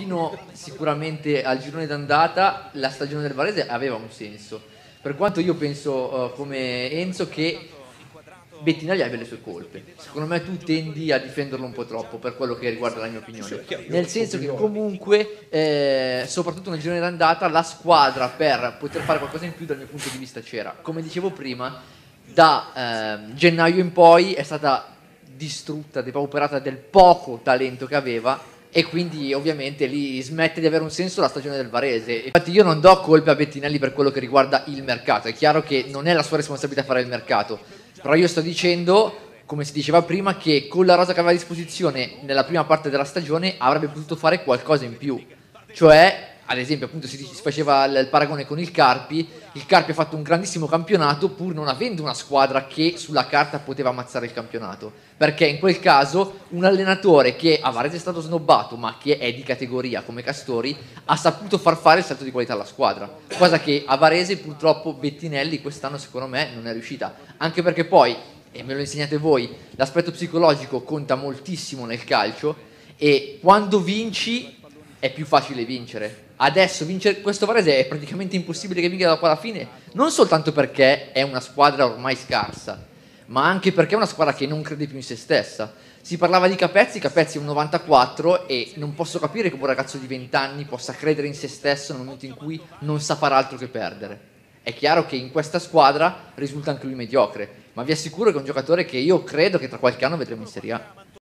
fino sicuramente al girone d'andata la stagione del Varese aveva un senso, per quanto io penso come Enzo che Bettinelli abbia le sue colpe. Secondo me tu tendi a difenderlo un po' troppo per quello che riguarda la mia opinione, nel senso che comunque soprattutto nel girone d'andata la squadra per poter fare qualcosa in più dal mio punto di vista c'era. Come dicevo prima, da gennaio in poi è stata distrutta, depauperata del poco talento che aveva, e quindi ovviamente lì smette di avere un senso la stagione del Varese. Infatti io non do colpe a Bettinelli per quello che riguarda il mercato, è chiaro che non è la sua responsabilità fare il mercato, però io sto dicendo, come si diceva prima, che con la rosa che aveva a disposizione nella prima parte della stagione avrebbe potuto fare qualcosa in più, cioè ad esempio appunto si faceva il paragone con il Carpi ha fatto un grandissimo campionato pur non avendo una squadra che sulla carta poteva ammazzare il campionato, perché in quel caso un allenatore che a Varese è stato snobbato ma che è di categoria come Castori ha saputo far fare il salto di qualità alla squadra, cosa che a Varese purtroppo Bettinelli quest'anno secondo me non è riuscita, anche perché poi, e me lo insegnate voi, l'aspetto psicologico conta moltissimo nel calcio e quando vinci è più facile vincere. Adesso vincere questo Varese è praticamente impossibile che vinca da qua alla fine, non soltanto perché è una squadra ormai scarsa, ma anche perché è una squadra che non crede più in se stessa. Si parlava di Capezzi è un 94 e non posso capire come un ragazzo di 20 anni possa credere in se stesso nel momento in cui non sa fare altro che perdere. È chiaro che in questa squadra risulta anche lui mediocre, ma vi assicuro che è un giocatore che io credo che tra qualche anno vedremo in Serie A.